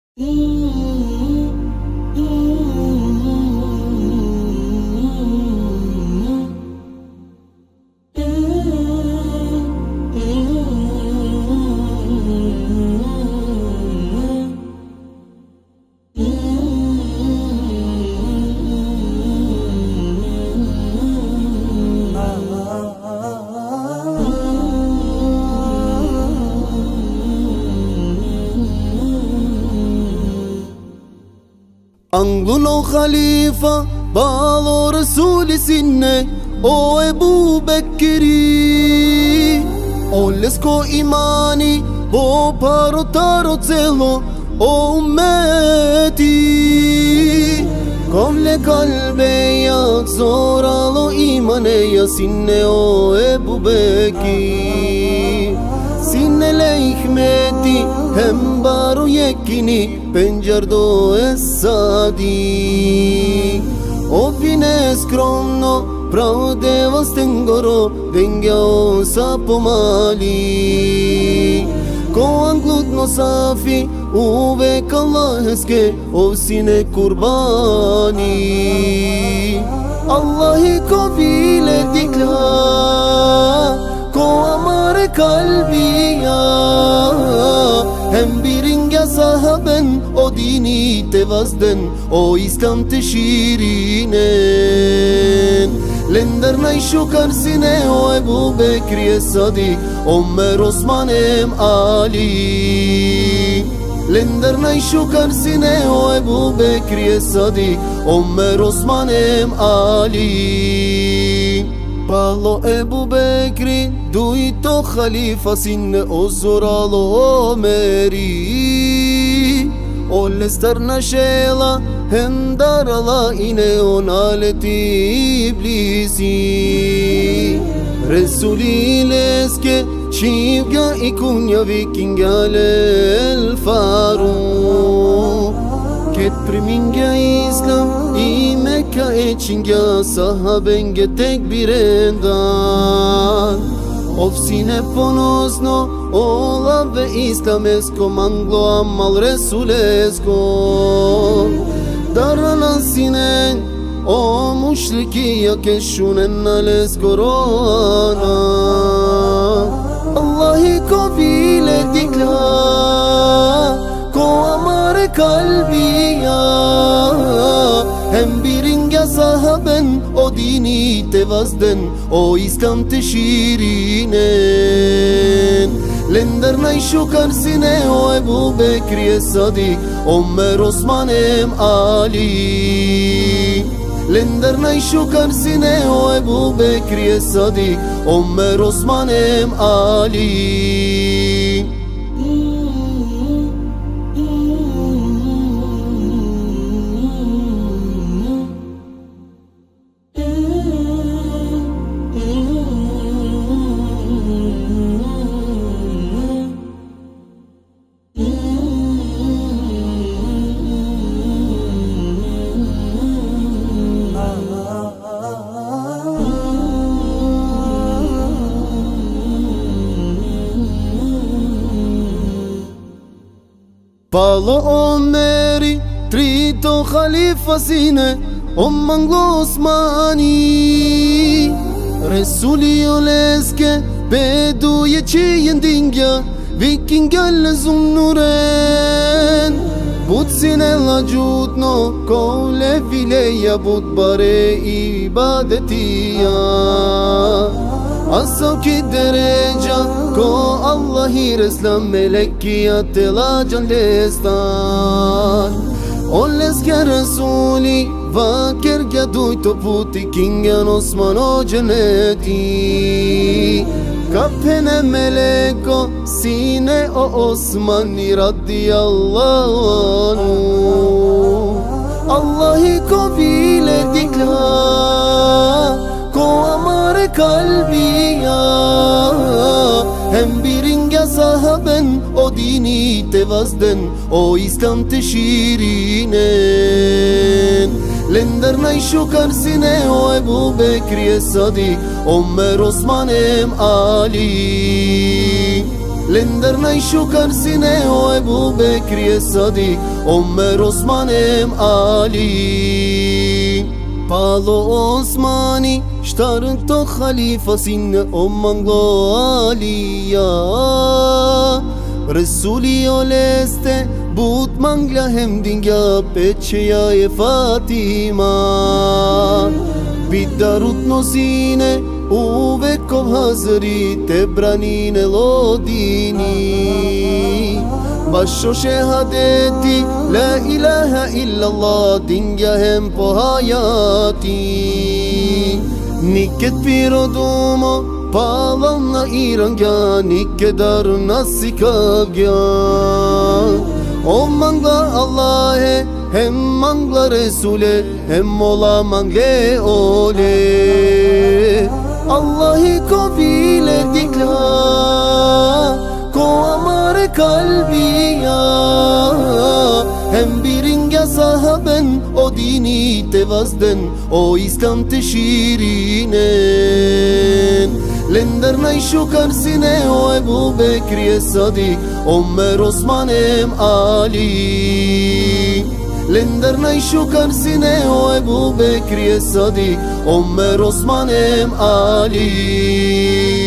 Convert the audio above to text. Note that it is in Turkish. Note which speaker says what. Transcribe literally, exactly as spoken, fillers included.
Speaker 1: Angluno Khalifa balo Rasuli sinne o Ebu Bekri o lesko imani bo paro taro celo o ummeti Kovle kalbe jak zoralo imaneja sinne o Ebu Bekri Sinne lejhmeti hem baro jekini penjardo e sadi o fine skromno pravdeva stengoro dengjao sa pomali ko anglutno safi uvek Allaheske ovsine kurbani Allahi ko bile dikla ko amare kalbiya hem biringa sahaben o dini tevazden o İslam teşirinen Lenderna şukar sine o Ebu Bekri Sadik Ömer Osmanem Ali Lenderna şukar sine o Ebu Bekri Sadik Ömer Osmanem Ali Palo Ebu Bekri duito Khalifa sinne o zoralo Ömer'i O lestarna şela hem darala ine o naleti iblisi Resulil eske çivga ikunya vikingale el faru Ket priminga İslam i Mekka eçinga sahabenge tekbirendan Ofsine ponosno ola ve islamesko manglo amal resulesko Daranan sinen o müşriki yakeşunen nalesko roana Allahi ko bile dikla ko amare kalbiya hem biringa sahaben o dini tevazden o İslam teşirinen Lenderna şukar sine o Ebu Bekri Sadik Ömer Osmanem Ali Lenderna şukar sine o Ebu Bekri Sadik Ömer Osmanem Ali Palo Ömer'i trito Khalifa sine Omanglo Osmani Resuli oleske bedu je čijen dingja Vikingal zumnuren Bud sine la gjutno kole fileja Bud bare ibadetiya Asav ki dereca ko Allahi reslam melekiyat la jalestan Oleske Rasuli vaker gaduj to puti kingan Osmano ceneti Kapene meleko sine o Osmani radiyallahu anhu Allahi ko bile dikla ko amare kalbiya hem biringa sahaben o dini tevazden o İslam teşirinen Lenderna şukar sine o Ebu Bekri Sadik Ömer Osmanem Ali لندر نيشو كرسينه وابو بكر الصديق عمر عثمانم علي Palo Osmani shtarën këto khalifasin në omanglo alia Resuli o leste but mangla hemdingja peçeja e Fatima Bidarut nosine uve kov hazëri te branine lodini Basho shehadeti La ilaha illallah Dingja hem po hayati Niket piro dumo Palan na irangja Nikedar nasikagja O mangla Allah'e Hem mangla Resul'e Hem mola mangle ole Allah'i ko bile dikla Ko amare kalbiya Hem biringa sahaben O dini tevazden O İslam teşirinen Lender nayshu karsine O Ebu Bekri es-Sadik Omer Osmanem Ali Lender nayshu karsine O Ebu Bekri es-Sadik Omer Osmanem Ali